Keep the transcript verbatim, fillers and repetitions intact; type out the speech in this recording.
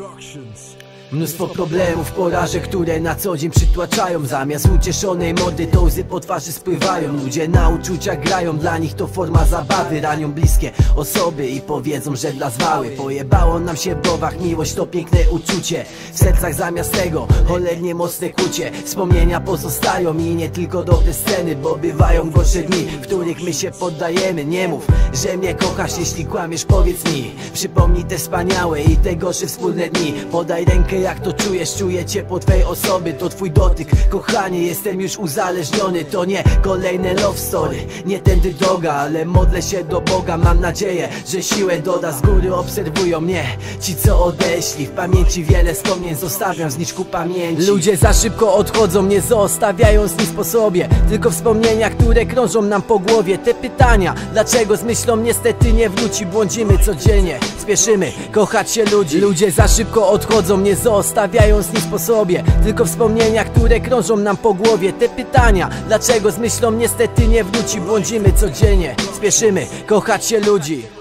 Mnóstwo problemów, porażek, które na co dzień przytłaczają. Zamiast ucieszonej mordy to łzy po twarzy spływają. Ludzie na uczuciach grają, dla nich to forma zabawy. Ranią bliskie osoby i powiedzą, że dla zwały. Pojebało nam się w browach, miłość to piękne uczucie. W sercach zamiast tego cholernie mocne kłucie. Wspomnienia pozostają i nie tylko dobre sceny, bo bywają gorsze dni, w których my się poddajemy. Nie mów, że mnie kochasz, jeśli kłamiesz, powiedz mi. Przypomnij te wspaniałe i te gorsze wspólne dni. Podaj rękę, jak to czujesz, czuję ciepło twojej osoby. To twój dotyk, kochanie, jestem już uzależniony. To nie kolejne love story, nie tędy droga, ale modlę się do Boga. Mam nadzieję, że siłę doda, z góry obserwują mnie ci, co odeszli. W pamięci wiele wspomnień zostawiam, znicz ku pamięci. Ludzie za szybko odchodzą, nie zostawiając nic po sobie, tylko wspomnienia, które krążą nam po głowie. Te pytania, dlaczego z myślą niestety nie wróci. Błądzimy codziennie, spieszymy kochać się ludzi. Ludzie za szybko odchodzą, nie zostawiając nic po sobie, tylko wspomnienia, które krążą nam po głowie. Te pytania, dlaczego z myślą niestety nie wróci. Błądzimy codziennie, spieszymy kochać się ludzi.